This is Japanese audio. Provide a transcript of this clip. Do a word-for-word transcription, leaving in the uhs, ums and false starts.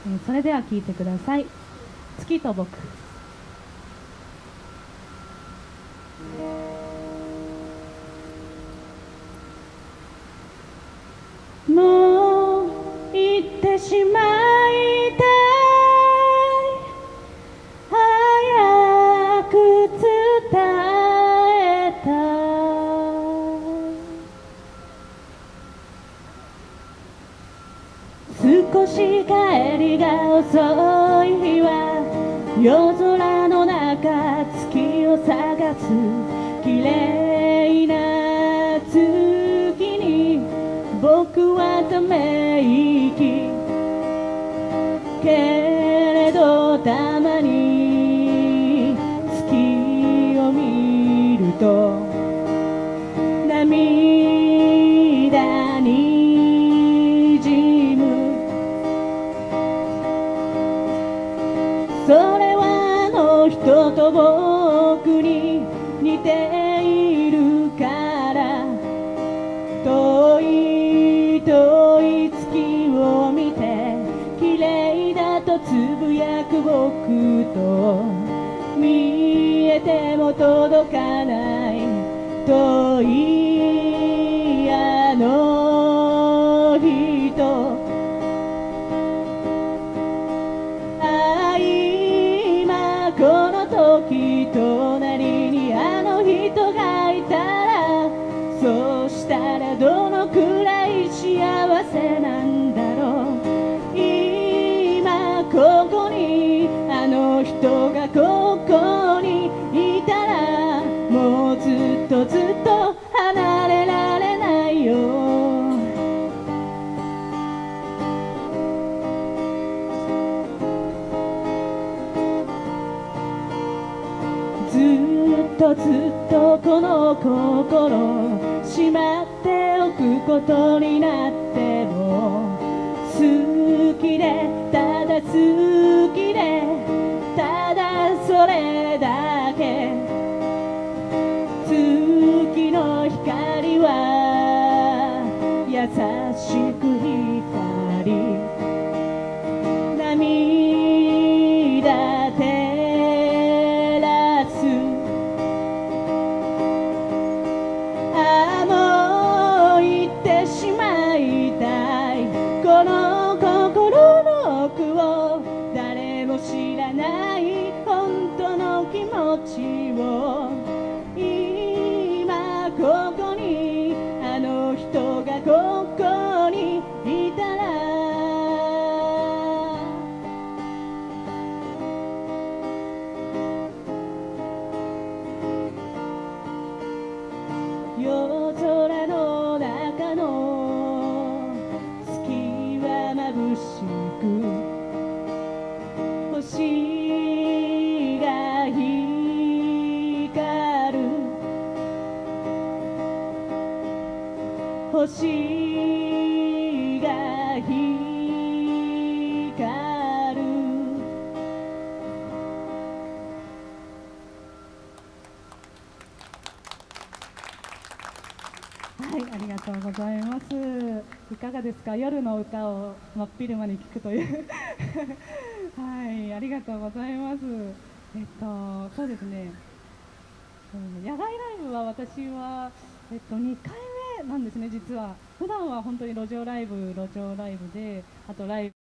えーそれでは聴いてください。月と僕。もう行ってしまいたい、早く伝えたい、少し帰りが遅い日は夜空の中月を探す、綺麗な月に僕はため息、けれどたまに月を見ると涙にじむ、それはあの人と僕に似ているから、遠い遠い月を見て綺麗だとつぶやく僕と、見えても届かない遠いあの人、あ、今この時隣にあの人がいたら、そうしたらどのくらい幸せなんだろう、今ここにあの人がここにいたら、もうずっとずっと離れられないよ。ずっとずっとこの心しまっておくことになっても、好きでただ好きでただそれだけ、月の光は優しく光、涙照らす、ああもう行ってしまいたい、この心の奥を誰も知らない本当の気持ちを、今ここにあの人がここにいたら、夜空の中の月は眩しく、星が光る、星が光る。はい、ありがとうございます。いかがですか、夜の歌を真っ昼間に聞くというはい、ありがとうございます。えっと、そうですね、うん、野外ライブは私は、えっと、にかいめなんですね、実は。普段は本当に路上ライブ、路上ライブで、あとライブ